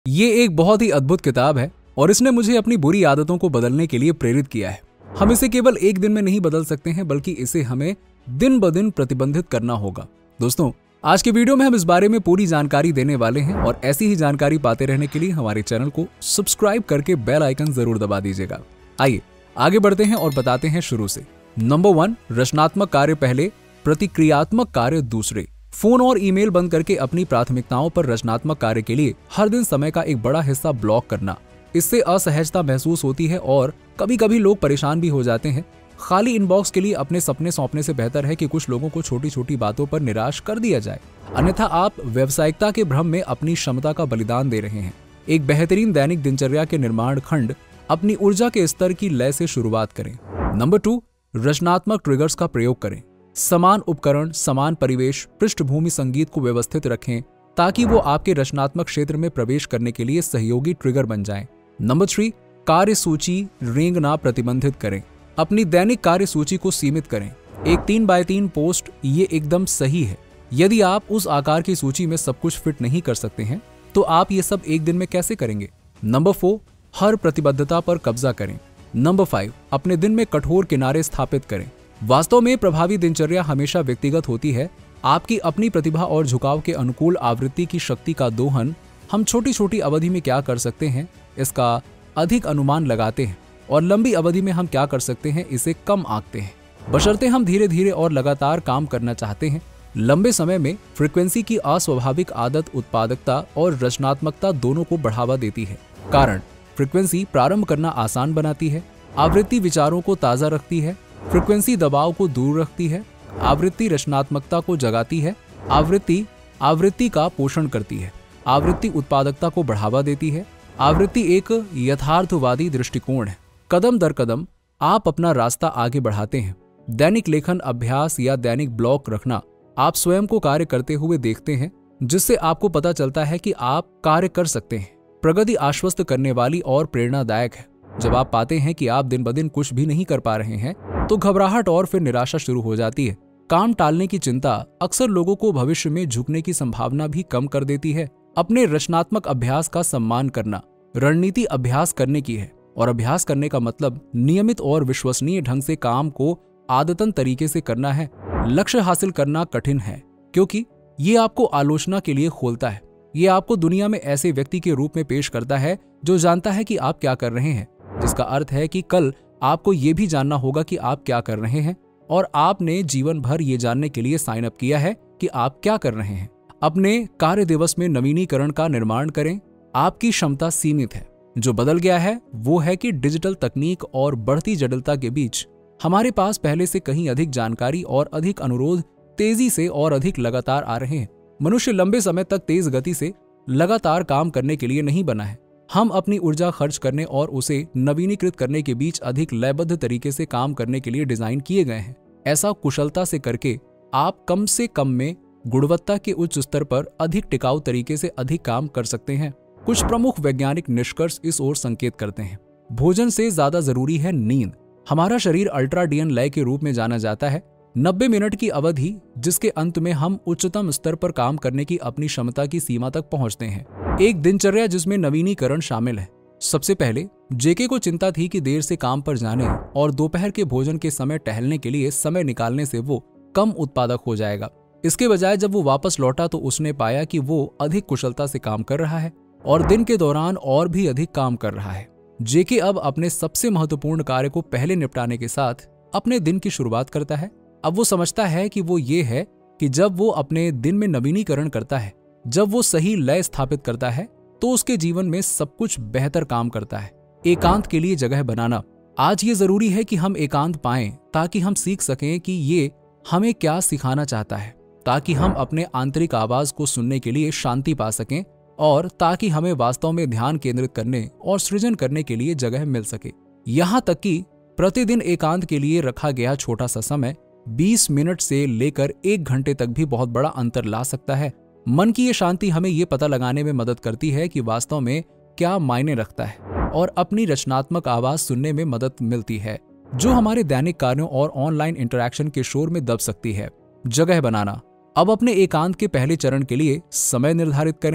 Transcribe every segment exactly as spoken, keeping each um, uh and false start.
ये एक बहुत ही अद्भुत किताब है और इसने मुझे अपनी बुरी आदतों को बदलने के लिए प्रेरित किया है। हम इसे केवल एक दिन में नहीं बदल सकते हैं, बल्कि इसे हमें दिन ब दिन प्रतिबंधित करना होगा। दोस्तों, आज के वीडियो में हम इस बारे में पूरी जानकारी देने वाले हैं और ऐसी ही जानकारी पाते रहने के लिए हमारे चैनल को सब्सक्राइब करके बेल आइकन जरूर दबा दीजिएगा। आइए आगे बढ़ते हैं और बताते हैं शुरू से। नंबर वन, रचनात्मक कार्य पहले, प्रतिक्रियात्मक कार्य दूसरे। फोन और ईमेल बंद करके अपनी प्राथमिकताओं पर रचनात्मक कार्य के लिए हर दिन समय का एक बड़ा हिस्सा ब्लॉक करना। इससे असहजता महसूस होती है और कभी कभी लोग परेशान भी हो जाते हैं। खाली इनबॉक्स के लिए अपने सपने सौंपने से बेहतर है कि कुछ लोगों को छोटी छोटी बातों पर निराश कर दिया जाए, अन्यथा आप व्यावसायिकता के भ्रम में अपनी क्षमता का बलिदान दे रहे हैं। एक बेहतरीन दैनिक दिनचर्या के निर्माण खंड अपनी ऊर्जा के स्तर की लय से शुरुआत करें। नंबर टू, रचनात्मक ट्रिगर्स का प्रयोग करें। समान उपकरण, समान परिवेश, पृष्ठभूमि संगीत को व्यवस्थित रखें ताकि वो आपके रचनात्मक क्षेत्र में प्रवेश करने के लिए सहयोगी ट्रिगर बन जाएं। नंबर थ्री, कार्य सूची रेंगना प्रतिबंधित करें। अपनी दैनिक कार्य सूची को सीमित करें। एक तीन बाय तीन पोस्ट ये एकदम सही है। यदि आप उस आकार की सूची में सब कुछ फिट नहीं कर सकते हैं तो आप ये सब एक दिन में कैसे करेंगे। नंबर फोर, हर प्रतिबद्धता पर कब्जा करें। नंबर फाइव, अपने दिन में कठोर किनारे स्थापित करें। वास्तव में प्रभावी दिनचर्या हमेशा व्यक्तिगत होती है। आपकी अपनी प्रतिभा और झुकाव के अनुकूल आवृत्ति की शक्ति का दोहन हम छोटी छोटी अवधि में क्या कर सकते हैं इसका अधिक अनुमान लगाते हैं और लंबी अवधि में हम क्या कर सकते हैं इसे कम आंकते हैं। बशर्ते हम धीरे धीरे और लगातार काम करना चाहते हैं। लंबे समय में फ्रीक्वेंसी की अस्वाभाविक आदत उत्पादकता और रचनात्मकता दोनों को बढ़ावा देती है। कारण, फ्रीक्वेंसी प्रारंभ करना आसान बनाती है, आवृत्ति विचारों को ताजा रखती है, फ्रीक्वेंसी दबाव को दूर रखती है, आवृत्ति रचनात्मकता को जगाती है, आवृत्ति आवृत्ति का पोषण करती है, आवृत्ति उत्पादकता को बढ़ावा देती है। आवृत्ति एक यथार्थवादी दृष्टिकोण है। कदम दर कदम आप अपना रास्ता आगे बढ़ाते हैं। दैनिक लेखन अभ्यास या दैनिक ब्लॉक रखना आप स्वयं को कार्य करते हुए देखते हैं, जिससे आपको पता चलता है कि आप कार्य कर सकते हैं। प्रगति आश्वस्त करने वाली और प्रेरणादायक है। जब आप पाते हैं कि आप दिन ब दिन कुछ भी नहीं कर पा रहे हैं तो घबराहट और फिर निराशा शुरू हो जाती है। काम टालने की चिंता अक्सर लोगों को भविष्य में झुकने की संभावना भी कम कर देती है। अपने रचनात्मक अभ्यास का सम्मान करना रणनीति अभ्यास करने की है और अभ्यास करने का मतलब नियमित और विश्वसनीय ढंग से काम को आदतन तरीके से करना है। लक्ष्य हासिल करना कठिन है क्योंकि ये आपको आलोचना के लिए खोलता है। ये आपको दुनिया में ऐसे व्यक्ति के रूप में पेश करता है जो जानता है कि आप क्या कर रहे हैं, जिसका अर्थ है कि कल आपको ये भी जानना होगा कि आप क्या कर रहे हैं और आपने जीवन भर ये जानने के लिए साइन अप किया है कि आप क्या कर रहे हैं। अपने कार्य दिवस में नवीनीकरण का निर्माण करें। आपकी क्षमता सीमित है। जो बदल गया है वो है कि डिजिटल तकनीक और बढ़ती जटिलता के बीच हमारे पास पहले से कहीं अधिक जानकारी और अधिक अनुरोध तेजी से और अधिक लगातार आ रहे हैं। मनुष्य लंबे समय तक तेज गति से लगातार काम करने के लिए नहीं बना है। हम अपनी ऊर्जा खर्च करने और उसे नवीनीकृत करने के बीच अधिक लयबद्ध तरीके से काम करने के लिए डिजाइन किए गए हैं। ऐसा कुशलता से करके आप कम से कम में गुणवत्ता के उच्च स्तर पर अधिक टिकाऊ तरीके से अधिक काम कर सकते हैं। कुछ प्रमुख वैज्ञानिक निष्कर्ष इस ओर संकेत करते हैं। भोजन से ज्यादा जरूरी है नींद। हमारा शरीर अल्ट्राडियन लय के रूप में जाना जाता है। नब्बे मिनट की अवधि जिसके अंत में हम उच्चतम स्तर पर काम करने की अपनी क्षमता की सीमा तक पहुंचते हैं। एक दिनचर्या जिसमें नवीनीकरण शामिल है। सबसे पहले जेके को चिंता थी कि देर से काम पर जाने और दोपहर के भोजन के समय टहलने के लिए समय निकालने से वो कम उत्पादक हो जाएगा। इसके बजाय जब वो वापस लौटा तो उसने पाया कि वो अधिक कुशलता से काम कर रहा है और दिन के दौरान और भी अधिक काम कर रहा है। जेके अब अपने सबसे महत्वपूर्ण कार्य को पहले निपटाने के साथ अपने दिन की शुरुआत करता है। अब वो समझता है कि वो ये है कि जब वो अपने दिन में नवीनीकरण करता है, जब वो सही लय स्थापित करता है तो उसके जीवन में सब कुछ बेहतर काम करता है। एकांत के लिए जगह बनाना। आज ये जरूरी है कि हम एकांत पाएं ताकि हम सीख सकें कि ये हमें क्या सिखाना चाहता है, ताकि हम अपने आंतरिक आवाज को सुनने के लिए शांति पा सकें और ताकि हमें वास्तव में ध्यान केंद्रित करने और सृजन करने के लिए जगह मिल सके। यहाँ तक कि प्रतिदिन एकांत के लिए रखा गया छोटा सा समय बीस मिनट से लेकर एक घंटे तक भी बहुत बड़ा अंतर ला सकता है। मन की ये शांति हमें ये पता लगाने में मदद करती है कि वास्तव में क्या मायने रखता है और अपनी रचनात्मक आवाज सुनने में मदद मिलती है जो हमारे दैनिक कार्यों और ऑनलाइन इंटरैक्शन के शोर में दब सकती है। जगह बनाना। अब अपने एकांत के पहले चरण के लिए समय निर्धारित करें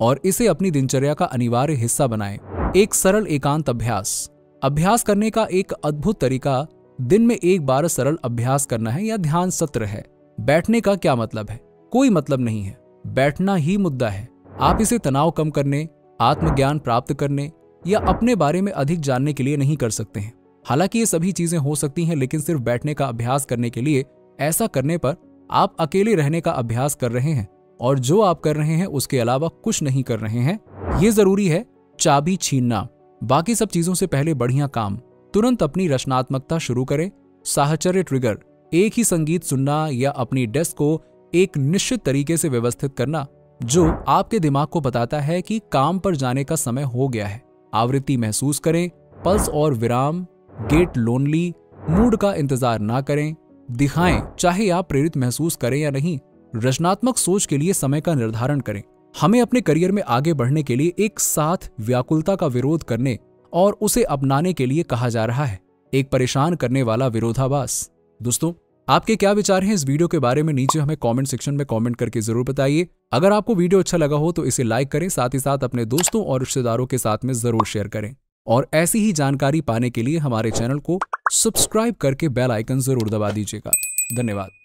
और इसे अपनी दिनचर्या का अनिवार्य हिस्सा बनाएं। एक सरल एकांत अभ्यास। अभ्यास करने का एक अद्भुत तरीका दिन में एक बार सरल अभ्यास करना है या ध्यान सत्र है। बैठने का क्या मतलब है? कोई मतलब नहीं है, बैठना ही मुद्दा है। आप इसे तनाव कम करने, आत्मज्ञान प्राप्त करने या अपने बारे में अधिक जानने के लिए नहीं कर सकते हैं। हालांकि ये सभी चीजें हो सकती हैं, लेकिन सिर्फ बैठने का अभ्यास करने के लिए ऐसा करने पर आप अकेले रहने का अभ्यास कर रहे हैं और जो आप कर रहे हैं उसके अलावा कुछ नहीं कर रहे हैं। ये जरूरी है चाबी छीनना। बाकी सब चीजों से पहले बढ़िया काम। तुरंत अपनी रचनात्मकता शुरू करें। साहचर्य ट्रिगर, एक ही संगीत सुनना या अपनी डेस्क को एक निश्चित तरीके से व्यवस्थित करना जो आपके दिमाग को बताता है कि काम पर जाने का समय हो गया है। आवृत्ति महसूस करें, पल्स और विराम। गेट लोनली, मूड का इंतजार ना करें, दिखाएं चाहे आप प्रेरित महसूस करें या नहीं। रचनात्मक सोच के लिए समय का निर्धारण करें। हमें अपने करियर में आगे बढ़ने के लिए एक साथ व्याकुलता का विरोध करने और उसे अपनाने के लिए कहा जा रहा है, एक परेशान करने वाला विरोधाभास। दोस्तों, आपके क्या विचार हैं इस वीडियो के बारे में? नीचे हमें कमेंट सेक्शन में कमेंट करके जरूर बताइए। अगर आपको वीडियो अच्छा लगा हो तो इसे लाइक करें, साथ ही साथ अपने दोस्तों और रिश्तेदारों के साथ में जरूर शेयर करें और ऐसी ही जानकारी पाने के लिए हमारे चैनल को सब्सक्राइब करके बेल आइकन जरूर दबा दीजिएगा। धन्यवाद।